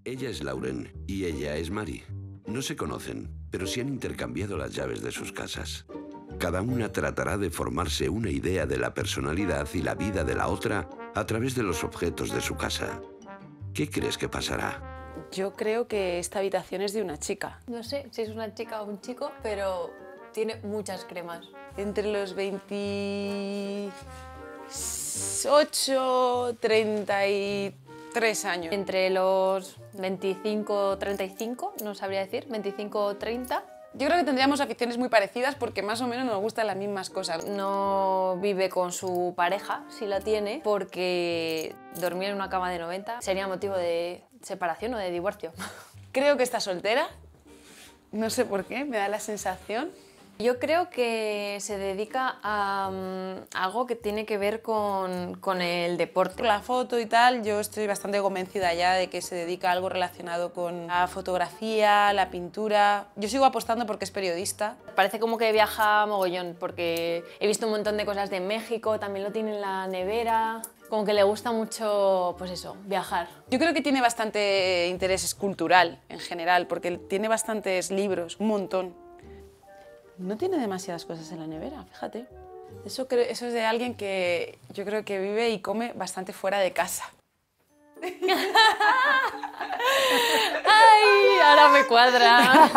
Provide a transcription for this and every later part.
Ella es Lauren y ella es Mari. No se conocen, pero se han intercambiado las llaves de sus casas. Cada una tratará de formarse una idea de la personalidad y la vida de la otra a través de los objetos de su casa. ¿Qué crees que pasará? Yo creo que esta habitación es de una chica. No sé si es una chica o un chico, pero tiene muchas cremas. Entre los 28, 33 años. Entre los 25, 35, no sabría decir, 25, 30. Yo creo que tendríamos aficiones muy parecidas porque más o menos nos gustan las mismas cosas. No vive con su pareja, si la tiene, porque dormir en una cama de 90 sería motivo de separación o de divorcio. Creo que está soltera, no sé por qué, me da la sensación. Yo creo que se dedica a algo que tiene que ver con el deporte. Por la foto y tal, yo estoy bastante convencida ya de que se dedica a algo relacionado con la fotografía, la pintura. Yo sigo apostando porque es periodista. Parece como que viaja mogollón, porque he visto un montón de cosas de México, también lo tiene en la nevera. Como que le gusta mucho, pues eso, viajar. Yo creo que tiene bastante interés cultural en general, porque tiene bastantes libros, un montón. No tiene demasiadas cosas en la nevera, fíjate. Eso es de alguien que yo creo que vive y come bastante fuera de casa. ¡Ay! Ahora me cuadra.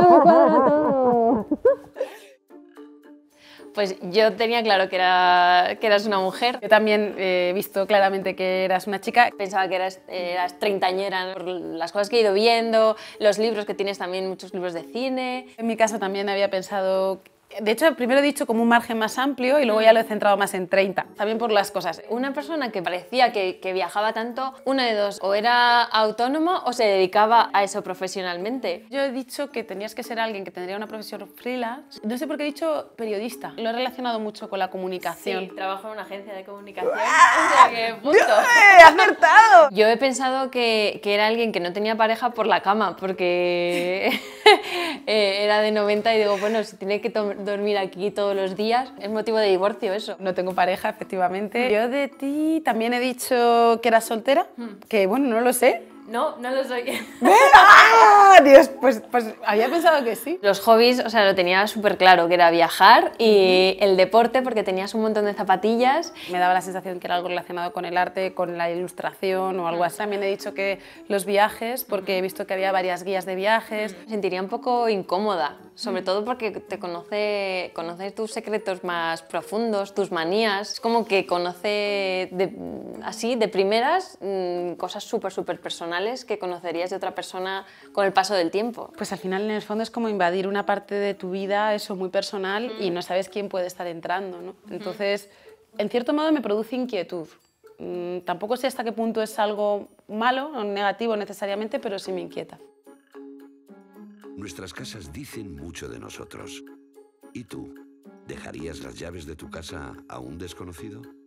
Pues yo tenía claro que eras una mujer. Yo también he visto claramente que eras una chica. Pensaba que eras treintañera por las cosas que he ido viendo, los libros que tienes también, muchos libros de cine. En mi caso también había pensado... De hecho, primero he dicho como un margen más amplio y luego ya lo he centrado más en 30. También por las cosas. Una persona que parecía que viajaba tanto, una de dos, o era autónomo o se dedicaba a eso profesionalmente. Yo he dicho que tenías que ser alguien que tendría una profesión freelance. No sé por qué he dicho periodista. Lo he relacionado mucho con la comunicación. Sí, trabajo en una agencia de comunicación. O sea que, punto. ¡He acertado! Yo he pensado que era alguien que no tenía pareja por la cama, porque era de 90 y digo, bueno, si tiene que dormir aquí todos los días, es motivo de divorcio eso. No tengo pareja, efectivamente. Yo de ti también he dicho que eras soltera, que bueno, no lo sé. No, no lo soy. ¡Ah! Dios, pues había pensado que sí. Los hobbies, o sea, lo tenía súper claro, que era viajar y el deporte, porque tenías un montón de zapatillas. Me daba la sensación que era algo relacionado con el arte, con la ilustración o algo así. También he dicho que los viajes, porque he visto que había varias guías de viajes. Me sentiría un poco incómoda, sobre todo porque conoces tus secretos más profundos, tus manías. Es como que conoce así, de primeras, cosas súper personales que conocerías de otra persona con el paso del tiempo. Pues al final en el fondo es como invadir una parte de tu vida, eso muy personal, y no sabes quién puede estar entrando, ¿no? Entonces, en cierto modo me produce inquietud. Tampoco sé hasta qué punto es algo malo o negativo necesariamente, pero sí me inquieta. Nuestras casas dicen mucho de nosotros. ¿Y tú? ¿Dejarías las llaves de tu casa a un desconocido?